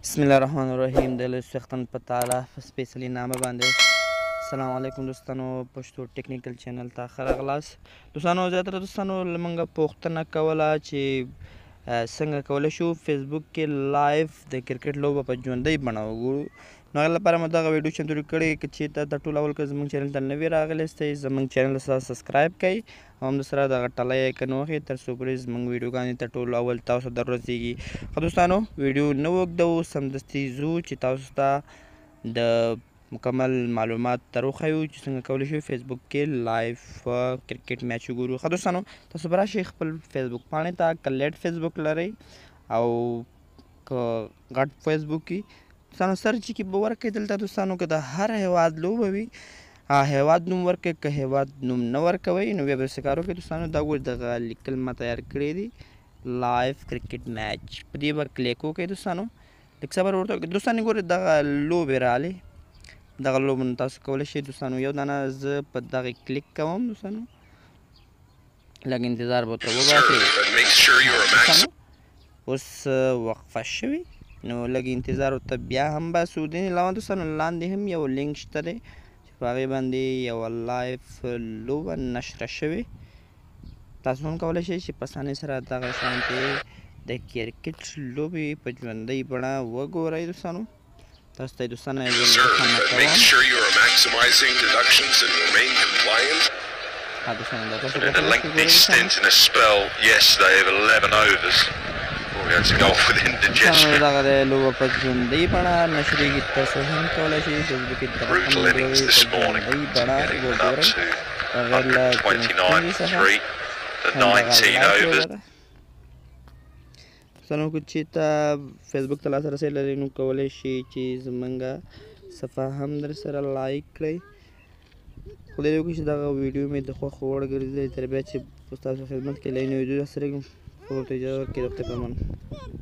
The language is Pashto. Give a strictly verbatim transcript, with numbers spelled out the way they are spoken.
بسم الله الرحمن الرحیم د لسختن په تعالی په سپیشلی نامه باندې السلام علیکم دوستانو پښتو ټیکنیکل چینل ته ښه راغلاست دوستانو زیاتره دوستانو لمونږ پوښتنه کوله چې څنګه کولی شو فیسبوک کې لایف د کرکټ لوبه په ژوندۍ بڼه وګورو نو هغې لپاره مو دغه ویډیو چمتو کړې که چېرته د ټول اول که زموږ چینل ته نوي راغلی استئ زموږ چینل سره سبسکرايب کړئ او همداسره دغه ټلی ایکن ووهئ تر څو پورې زموږ ویډیوګانې تر ټولو اول تاسو ته دررسېږي ښه دوستانو ویډیو نه اوږدوو سمدستي ځو چې تاسو ته د مکمل معلومات در وښیو چې څنګه کولی شو فیسبوک کې لایف کرکټ میچ وګورو ښه دوستانو تاسو به راشئ خپل فیسبوک پاڼې ته که لیټ فیسبوک لرئ او که غټ فیسبوک وي دوستانو سرچ کې به ورکړئ دلته دوستانو که د هر هیواد لوبه وي هیواد نوم ورکړئ که هیواد نوم نه ورکوئ نو بیا به داسې کار وکړئ دوستانو دا ګورئ دغه لیکل ما تیار کړی دي لایف کرکټ میچ په دې به کلیک وکړئ دوستانو لږ صبر ورته وکړئ دوستانو ګورئ دغه لوبې راغلې دغه لوبه نو تاسو کولی شئ دوستانو یو دانه زه په دغې کلیک کوم دوستانو لږ انتظار به ورته وباسئ اوس وقفه شوې نو لږ انتظار ورته بیا هم باسو دې علاوه دوستانو لاندې هم یو لینک شته دی چې په هغې باندې یوه لایف لوبه نشره شوې تاسو هم کولی شئ چې په اسانۍ سره دغه شانتې د کرکټ لوبې په ژوندۍ بڼه وګورئ دوستانو تاسو ته یې دوستانو In a lengthy stint in a spell yesterday of eleven overs before we had to go off with indigestion. Brutal innings this morning, getting them up to one hundred twenty-nine for three, the nineteen overs. سنو که چېرته فیسبوک ته لاسرسی لرئ نو کولی شئ چې زموږ صفحه هم در سره لایک کړئ خدای دې وکړي چې دغه ویډیو مې د خوښو وړ ګرځېدلی تر بیا چې په ستاسو خدمت کې له نوي ویډیو سره ورته اجازه ورکړئ د خدای په امان